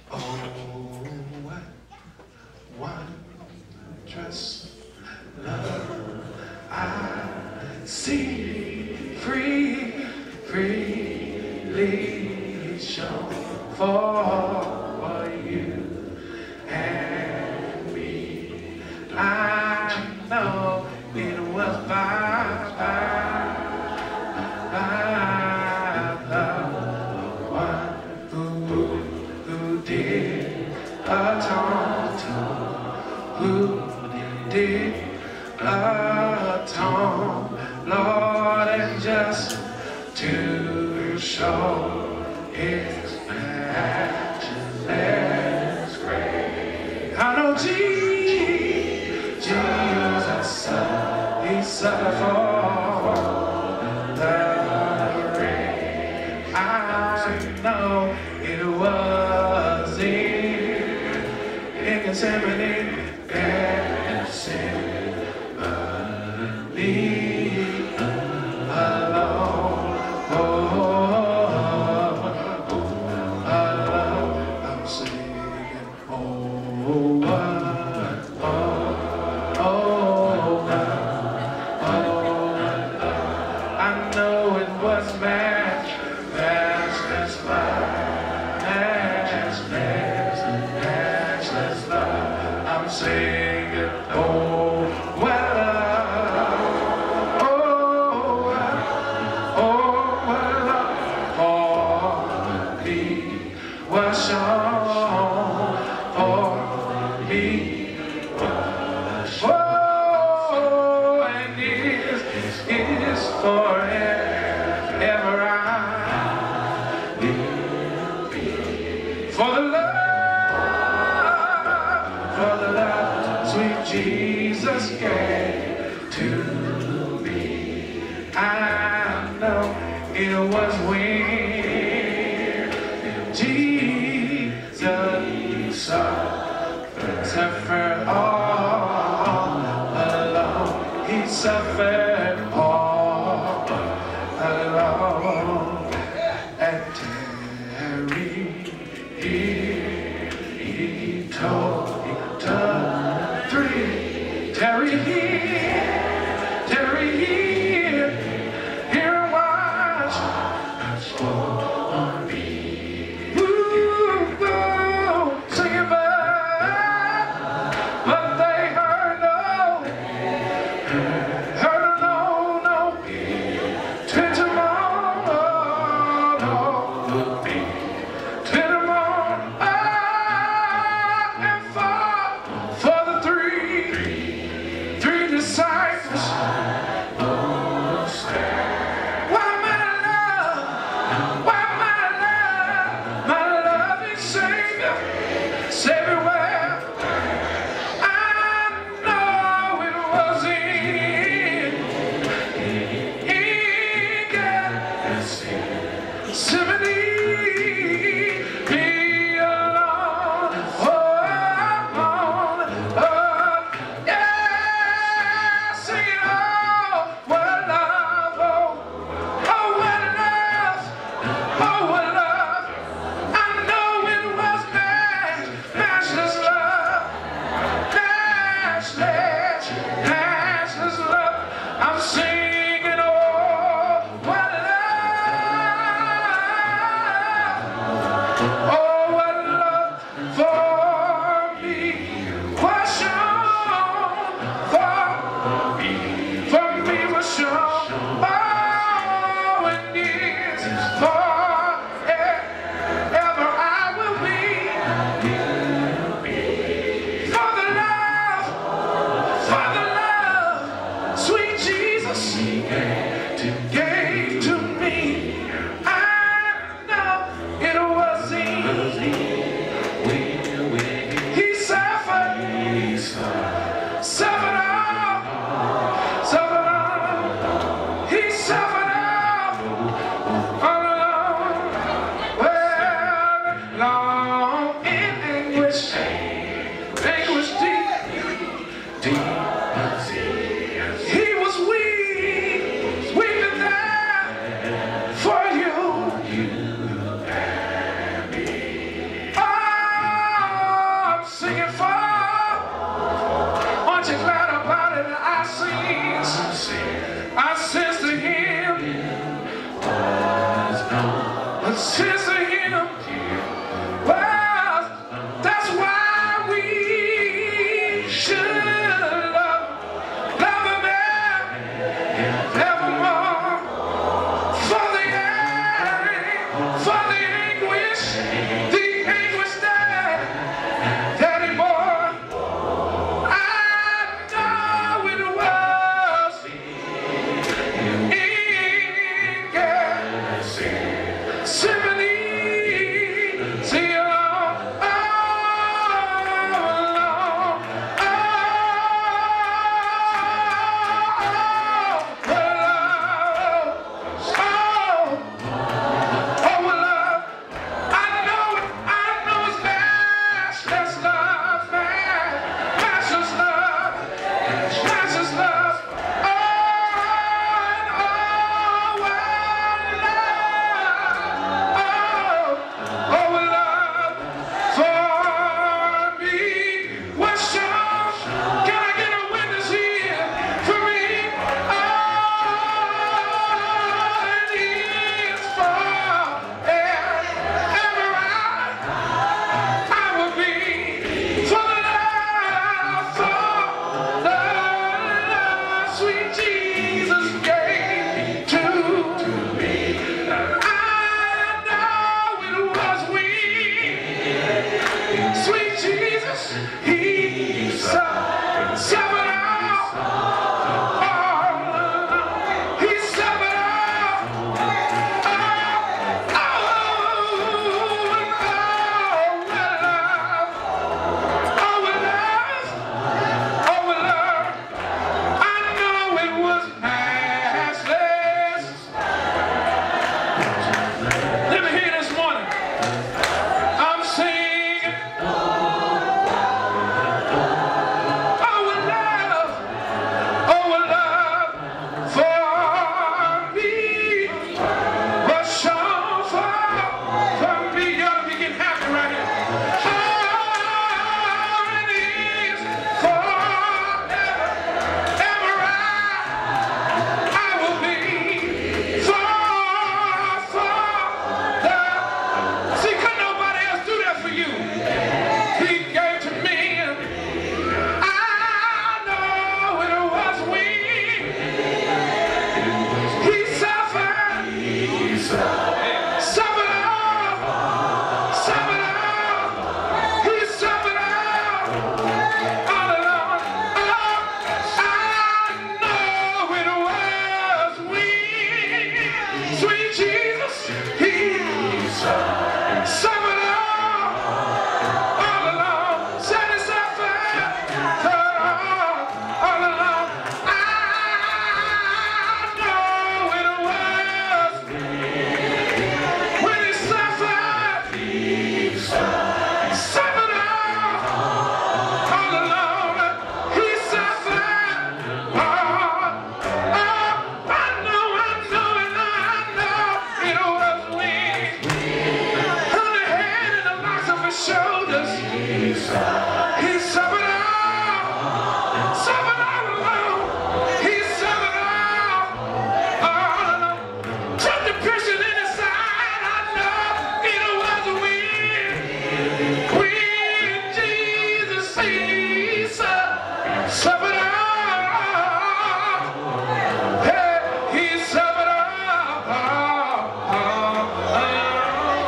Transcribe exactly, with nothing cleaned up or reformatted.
wondrous love I see, free, freely shown for you and me. I know it was by, by, by the one who, who did atone, who did atone, Lord, and just to show His matchless grace. I know Jesus, Jesus, He suffered for the rain. I know it was in, in Gethsemane, Gethsemane alone. Oh, oh, alone. I'm singing, oh, what, oh, oh, oh, I know it was match, matchless love, matchless, matchless love. I'm singing, oh, well, oh, oh, well, for me was shown, for me was shown, oh, and is, is forever I will be. For the love, for the love sweet Jesus gave to me. I know it was when Jesus suffered, suffered all alone. He suffered all alone. And Terrace, he, he told, he told three. Terrace, Terrace, here, here and watch for me. Ooh, ooh, sing it back, but they heard no, heard no, no, turn tomorrow, no, no, turn tomorrow, ah, and for, for the three, three disciples. Why my love, why my love, my loving Savior, Savior, where I know it was in, in Gethsemane, be alone, oh, oh, yeah, sing it, oh, what love, oh, oh, what love, oh, what love, I know it was match, matchless love, matchless, matchless love, I'm singing, oh, what love, oh, what love for me was shown, for me, for me was shown, oh, and is forever I will be, for the love, for the love, sweet Jesus gave to me. I know it was in Since I him, well, that's why we should love, love him evermore. For the ang- for the anguish, the anguish that that he bore. I know it was in Gethsemane. See you alone, all alone, oh, what love, oh, oh, what love. I know it, I know it's matchless love, man, matchless love, matchless love, oh, and oh, what love, oh, oh, what love for me was shown. Can I get a witness here for me? Oh, and it's forever I, I will be for the love, for the love sweet Jesus gave to me. I know it was we, sweet Jesus, he suffered, suffered all, all alone. He suffered all, all, all, and all with love, all with love, all with love. I know it was matchless. Let me hear you this morning. I'm singing, oh, with love, oh, with love for me was shown for, for me. You ought to be getting happy right here. Oh, it is forever, ever I, I will be for, for the. See, couldn't nobody else do that for you. He gave to me. I know it was we. He suffered, suffered all, suffered all. He suffered all, all alone. Oh, I know it was we. Sweet Jesus, he suffered all, all alone. Said he suffered all, all alone. I know it was when he suffered, suffered all, all alone. He suffered all, all. I know, I know, and I know it was we. On the head and the locks of his shoulders.